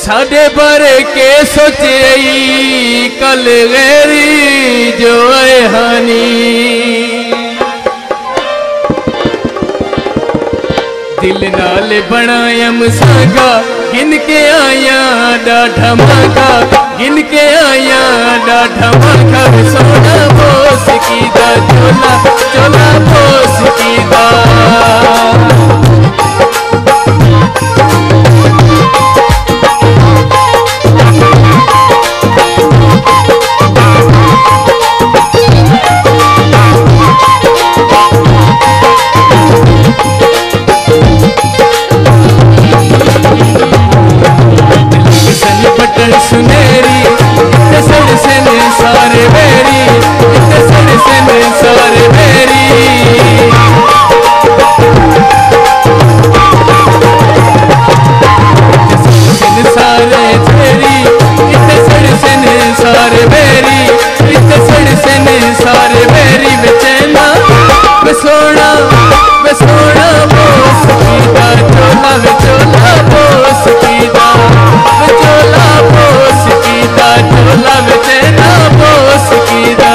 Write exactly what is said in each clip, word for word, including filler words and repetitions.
साडे बारे के सोचे कल गैरी जो है हानी दिल नाल बनाया मसागा गिन के आया डाढ़ा मांगा गिन के आया डाढ़ा मांगा सोना बोस की दा चोला चोला बोस की दा सुनेरी इतने सड़ से ने सारे बेरी इतने सड़ से ने सारे बेरी सारे तेरी इतने सड़ से ने सारे बेरी इतने सड़ से ने सारे बेरी बेचैना बेसोना बेसोना बोस कीदा चोला बेचोला बोस कीदा बेचोला बोस कीदा चोला बेचैना बोस कीदा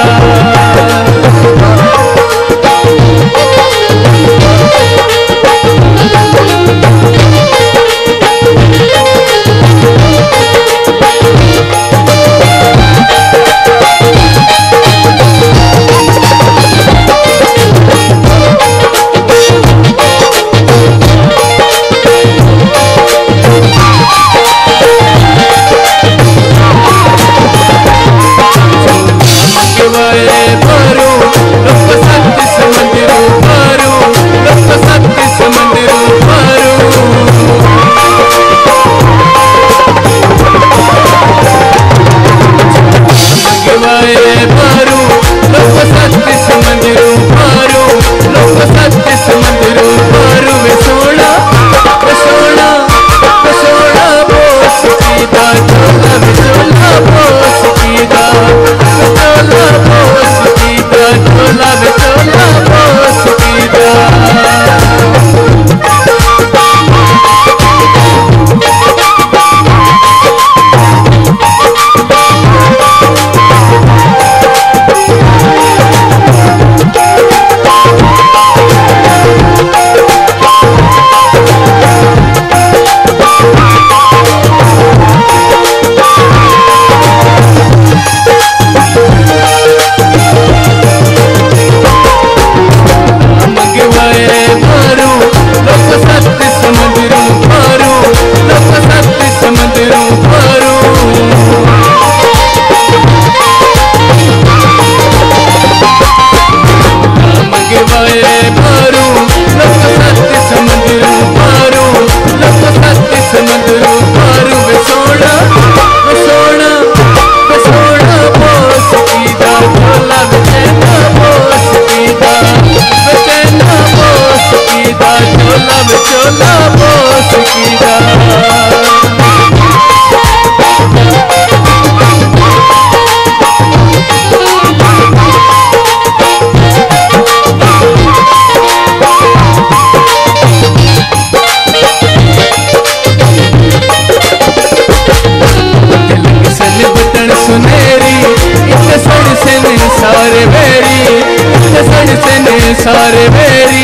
सारे बेरी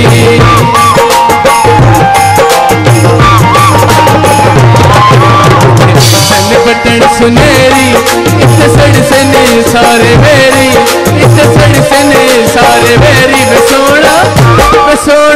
बटन सुनेरी इतने सड़ से ने सारे बेरी इतने सड़ से ने सारे बेरी बेसोना बेसोना